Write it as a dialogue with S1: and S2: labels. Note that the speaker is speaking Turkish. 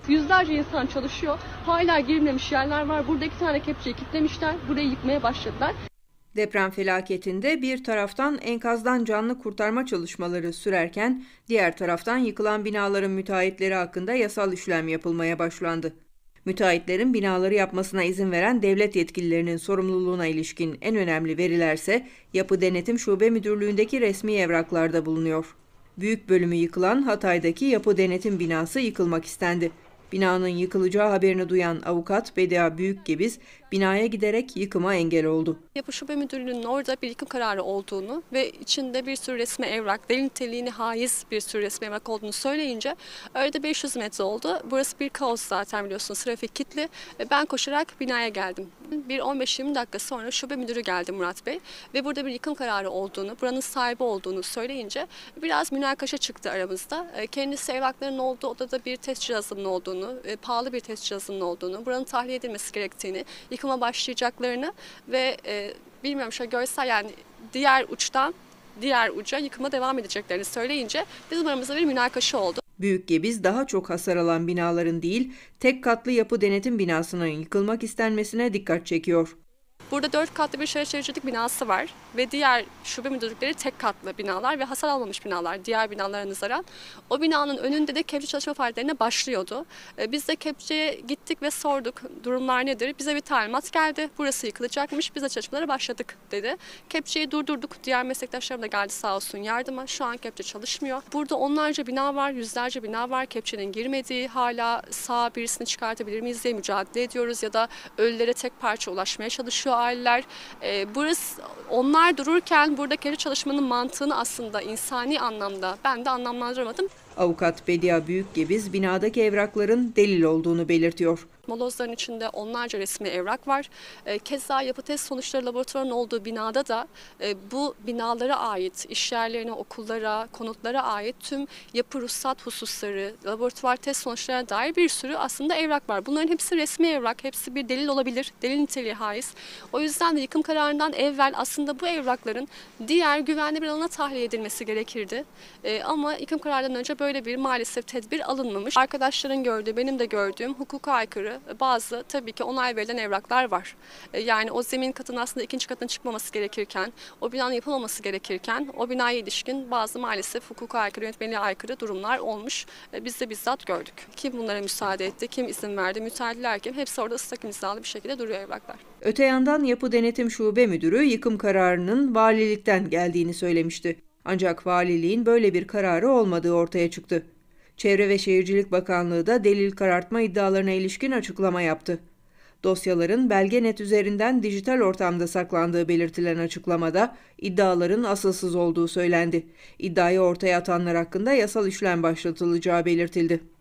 S1: Yüzlerce insan çalışıyor. Hala girilmemiş yerler var. Burada 2 tane kepçeyi kilitlemişler. Burayı yıkmaya başladılar.
S2: Deprem felaketinde bir taraftan enkazdan canlı kurtarma çalışmaları sürerken diğer taraftan yıkılan binaların müteahhitleri hakkında yasal işlem yapılmaya başlandı. Müteahhitlerin binaları yapmasına izin veren devlet yetkililerinin sorumluluğuna ilişkin en önemli verilerse Yapı Denetim Şube Müdürlüğü'ndeki resmi evraklarda bulunuyor. Büyük bölümü yıkılan Hatay'daki Yapı Denetim binası yıkılmak istendi. Binanın yıkılacağı haberini duyan avukat Bedia Büyükgebiz binaya giderek yıkıma engel oldu.
S1: Yapı Şube Müdürlüğü'nün orada bir yıkım kararı olduğunu ve içinde bir sürü resmi evrak, delil niteliğine haiz bir sürü resmi evrak olduğunu söyleyince öyle 500 metre oldu. Burası bir kaos zaten, biliyorsunuz, trafik kilitli. Ben koşarak binaya geldim. Bir 15-20 dakika sonra şube müdürü geldi, Murat Bey, ve burada bir yıkım kararı olduğunu, buranın sahibi olduğunu söyleyince biraz münakaşa çıktı aramızda. Kendisi evrakların olduğu odada bir test cihazının olduğunu, pahalı bir test cihazının olduğunu, buranın tahliye edilmesi gerektiğini, yıkıma başlayacaklarını ve bilmiyorum, şöyle görsel, yani diğer uçtan diğer uca yıkıma devam edeceklerini söyleyince bizim aramızda bir münakaşa oldu.
S2: Büyükgebiz daha çok hasar alan binaların değil, tek katlı yapı denetim binasının yıkılmak istenmesine dikkat çekiyor.
S1: Burada 4 katlı bir şehir şehircilik binası var ve diğer şube müdürlükleri tek katlı binalar ve hasar almamış binalar diğer binalara nazaran. O binanın önünde de kepçe çalışma faaliyetlerine başlıyordu. Biz de kepçeye gittik ve sorduk, durumlar nedir? Bize bir talimat geldi, burası yıkılacakmış, biz de çalışmalara başladık dedi. Kepçeyi durdurduk, diğer meslektaşlarım da geldi sağ olsun yardıma. Şu an kepçe çalışmıyor. Burada onlarca bina var, yüzlerce bina var, kepçenin girmediği, hala sağ birisini çıkartabilir miyiz diye mücadele ediyoruz ya da ölülere tek parça ulaşmaya çalışıyor aileler. Burası, onlar dururken buradaki çalışmanın mantığını aslında insani anlamda ben de anlamlandıramadım.
S2: Avukat Bedia Büyükgebiz binadaki evrakların delil olduğunu belirtiyor.
S1: Molozların içinde onlarca resmi evrak var. Keza yapı test sonuçları laboratuvarının olduğu binada da bu binalara ait, işyerlerine, okullara, konutlara ait tüm yapı ruhsat hususları, laboratuvar test sonuçlarına dair bir sürü aslında evrak var. Bunların hepsi resmi evrak, hepsi bir delil olabilir, delil niteliği haiz. O yüzden de yıkım kararından evvel aslında bu evrakların diğer güvenli bir alana tahliye edilmesi gerekirdi. Ama yıkım kararından önce böyle bir maalesef tedbir alınmamış. Arkadaşların gördüğü, benim de gördüğüm hukuka aykırı bazı tabii ki onay verilen evraklar var. Yani o zemin katının aslında ikinci katına çıkmaması gerekirken, o binanın yapılmaması gerekirken o binaya ilişkin bazı maalesef hukuka aykırı, yönetmeliğe aykırı durumlar olmuş. Biz de bizzat gördük. Kim bunlara müsaade etti, kim izin verdi, müteahhitler kim? Hepsi orada ıslak imzalı bir şekilde duruyor evraklar.
S2: Öte yandan Yapı Denetim Şube Müdürü yıkım kararının valilikten geldiğini söylemişti. Ancak valiliğin böyle bir kararı olmadığı ortaya çıktı. Çevre ve Şehircilik Bakanlığı da delil karartma iddialarına ilişkin açıklama yaptı. Dosyaların Belgenet üzerinden dijital ortamda saklandığı belirtilen açıklamada iddiaların asılsız olduğu söylendi. İddiayı ortaya atanlar hakkında yasal işlem başlatılacağı belirtildi.